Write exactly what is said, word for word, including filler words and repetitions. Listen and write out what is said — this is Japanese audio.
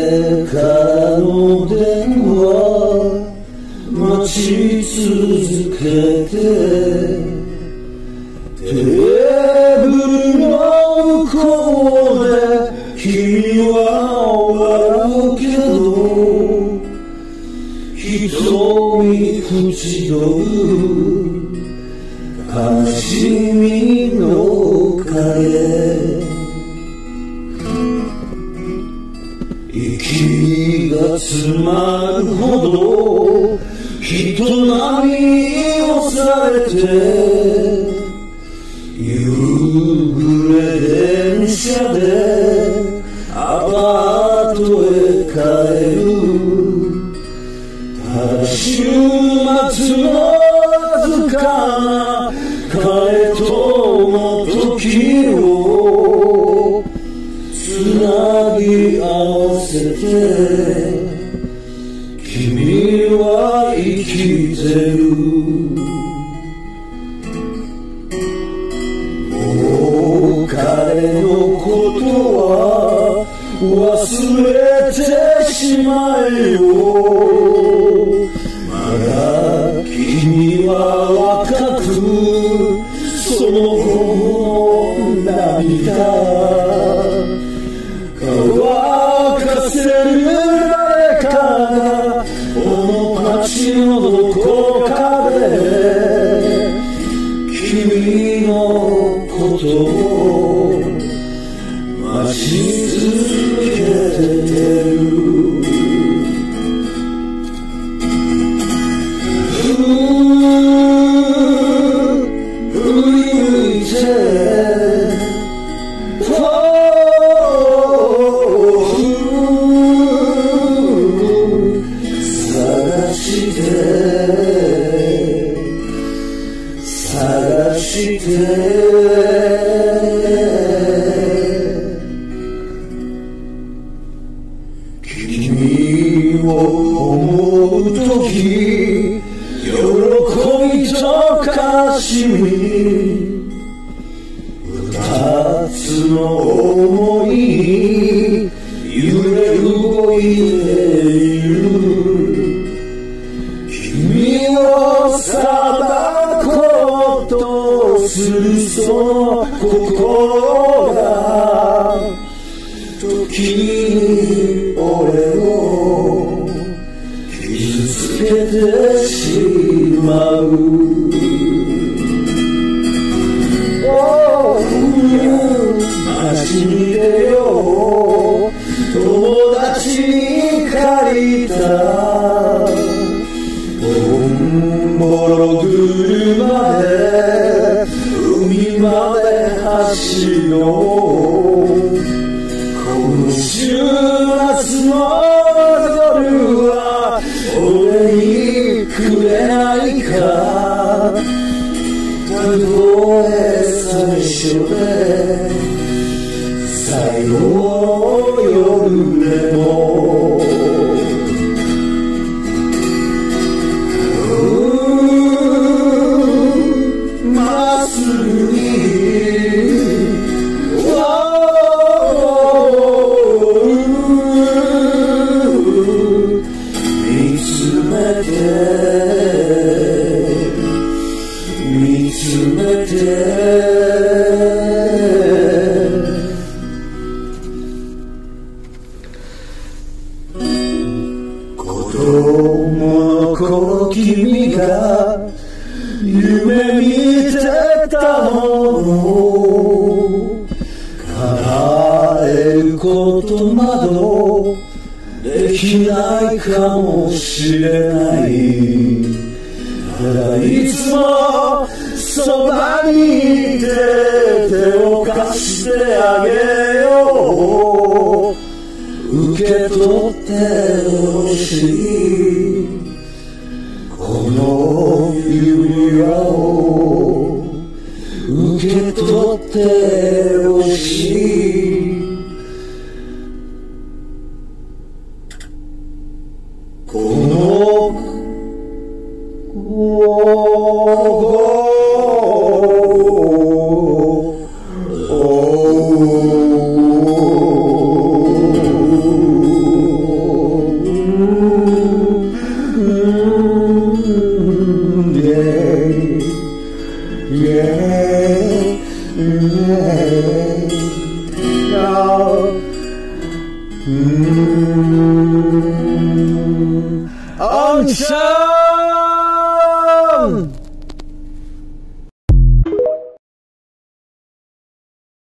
れからの電話待ち続けてテーブルの向こうで君は笑うけど瞳口どる悲しみの影息が詰まるほど人波に押されて夕暮れ電車でアパートへ帰るただ週末のわずかな彼との時をつなぎ合わせて君は生きてるもう彼のことは忘れてしまえよまだ君は若くその後の涙乾かせる誰かがこの街のどこかで君のことを待ち続けてる探して君を思うとき喜びと悲しみ二つの想いに揺れ動いている君を裁こうとするその心が時に俺を傷つけてしまう街に出よう友達に借りたボンボロ車で海まで走ろうこの週末の夜は俺にくれないかたとえ最初で最後の夜でもまっすぐに見つめて見つめて子供の頃君が夢見てたものを叶えることなどできないかもしれないただいつもそばにいて手を貸してあげよう受け取ってほしいこの指輪を受け取ってほしいこのおシャ